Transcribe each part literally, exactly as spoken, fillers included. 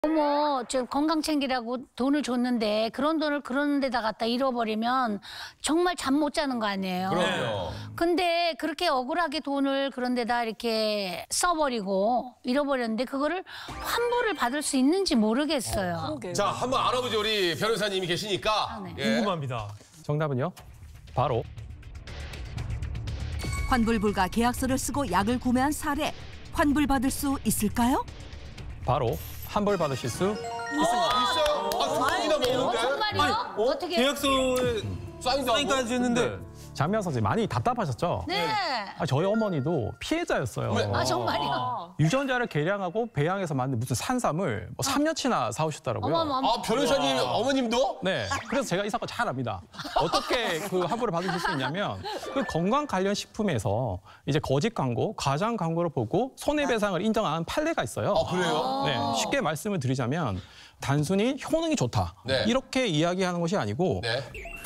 어머, 저 건강 챙기라고 돈을 줬는데 그런 돈을 그런 데다 갖다 잃어버리면 정말 잠 못 자는 거 아니에요. 그럼요. 근데 그렇게 억울하게 돈을 그런 데다 이렇게 써버리고 잃어버렸는데 그거를 환불을 받을 수 있는지 모르겠어요. 어, 자, 한번 알아보죠. 우리 변호사님이 계시니까. 아, 네. 예. 궁금합니다. 정답은요? 바로 환불불가 계약서를 쓰고 약을 구매한 사례, 환불받을 수 있을까요? 바로 환불 받으실 수 어, 있어요? 아, 두 번이나 먹는데? 정말이요? 어떻게? 계약서에 사인도 하고? 사인까지 했는데 장미아 선생님 많이 답답하셨죠? 네. 아, 저희 어머니도 피해자였어요. 네. 아, 정말이요? 유전자를 개량하고 배양해서 만든 무슨 산삼을 뭐 삼 년치나 사오셨더라고요. 어머, 어머. 아, 변호사님 어머님도? 네, 그래서 제가 이 사건 잘 압니다. 어떻게 그 환불을 받으실 수 있냐면 그 건강 관련 식품에서 이제 거짓 광고, 과장 광고를 보고 손해배상을 인정한 판례가 있어요. 아, 그래요? 네, 쉽게 말씀을 드리자면 단순히 효능이 좋다 네. 이렇게 이야기하는 것이 아니고 네.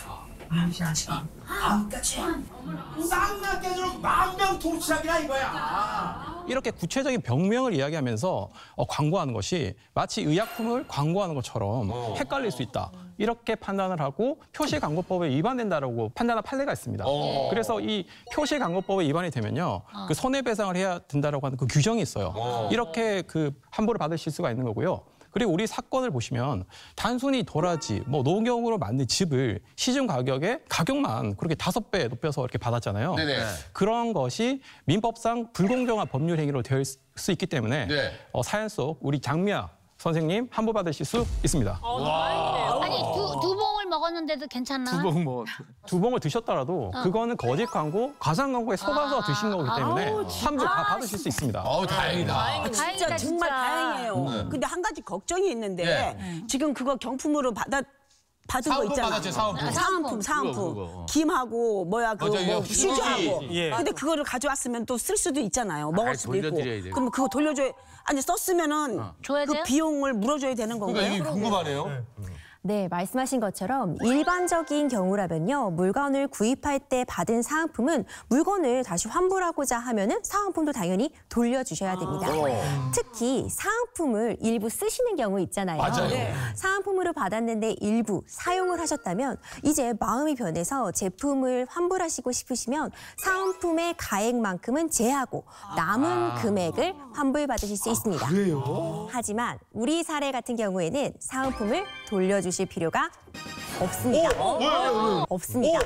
쌍나 깨지고 만병 통치하기라 이거야. 이렇게 구체적인 병명을 이야기하면서 어, 광고하는 것이 마치 의약품을 광고하는 것처럼 헷갈릴 수 있다. 이렇게 판단을 하고 표시광고법에 위반된다라고 판단한 판례가 있습니다. 어. 그래서 이 표시광고법에 위반이 되면요, 그 손해배상을 해야 된다라고 하는 그 규정이 있어요. 어. 이렇게 그 환불을 받으실 수가 있는 거고요. 그리고 우리 사건을 보시면 단순히 도라지, 뭐 농경으로 만든 즙을 시중 가격에 가격만 그렇게 다섯 배 높여서 이렇게 받았잖아요. 네네. 그런 것이 민법상 불공정한 법률 행위로 되어 있을 수 있기 때문에 네. 어, 사연 속 우리 장미아 선생님 환불 받으실 수 있습니다. 아니, 두, 두 봉을 먹었는데도 괜찮나? 두봉 뭐 두 봉을 드셨더라도 그거는 거짓 광고, 과장 광고에 속아서 드신 거기 때문에 환불 다 받으실 수 있습니다. 어우, 다행이다. 진짜 다행이다, 정말 진짜. 다행이에요. 근데 한 가지 걱정이 있는데 네. 지금 그거 경품으로 받아 받은 거 사은품 있잖아. 받았죠, 사은품. 사은품, 사은품. 그거, 그거. 김하고 뭐야 그 맞아요. 뭐 휴지. 휴지하고. 예. 근데 그거를 가져왔으면 또 쓸 수도 있잖아요. 먹을 수도 있고. 돌려드려야 돼요. 그럼 그거 돌려줘야 아니 썼으면은 줘야 그 돼요? 비용을 물어줘야 되는 건가요? 그러니까 이게 궁금하네요. 네, 말씀하신 것처럼 일반적인 경우라면요, 물건을 구입할 때 받은 사은품은 물건을 다시 환불하고자 하면은 사은품도 당연히 돌려주셔야 됩니다. 특히 사은품을 일부 쓰시는 경우 있잖아요. 맞아요. 네. 사은품으로 받았는데 일부 사용을 하셨다면 이제 마음이 변해서 제품을 환불하시고 싶으시면 사은품의 가액만큼은 제하고 남은 금액을 환불받으실 수 있습니다. 그래요? 하지만 우리 사례 같은 경우에는 사은품을 돌려주실 필요가 없습니다. 없습니다.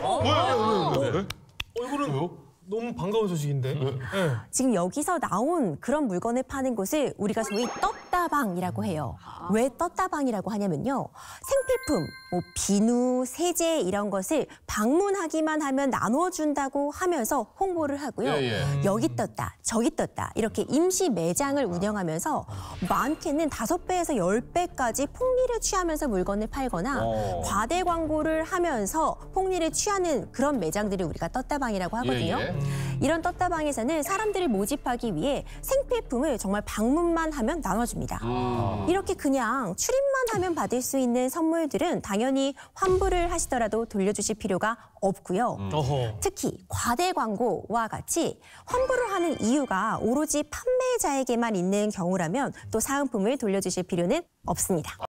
이거는 너무 반가운 소식인데. 네. 지금 여기서 나온 그런 물건을 파는 곳을 우리가 소위 떴다방이라고 해요. 왜 떴다방이라고 하냐면요, 생필품, 뭐 비누, 세제 이런 것을 방문하기만 하면 나눠준다고 하면서 홍보를 하고요. 예, 예. 여기 떴다, 저기 떴다 이렇게 임시 매장을 운영하면서 많게는 다섯 배에서 열 배까지 폭리를 취하면서 물건을 팔거나 어. 과대 광고를 하면서 폭리를 취하는 그런 매장들을 우리가 떴다방이라고 하거든요. 예, 예. 이런 떴다방에서는 사람들을 모집하기 위해 생필품을 정말 방문만 하면 나눠줍니다. 이렇게 그냥 출입만 하면 받을 수 있는 선물들은 당연히 환불을 하시더라도 돌려주실 필요가 없고요. 어허. 특히 과대 광고와 같이 환불을 하는 이유가 오로지 판매자에게만 있는 경우라면 또 사은품을 돌려주실 필요는 없습니다.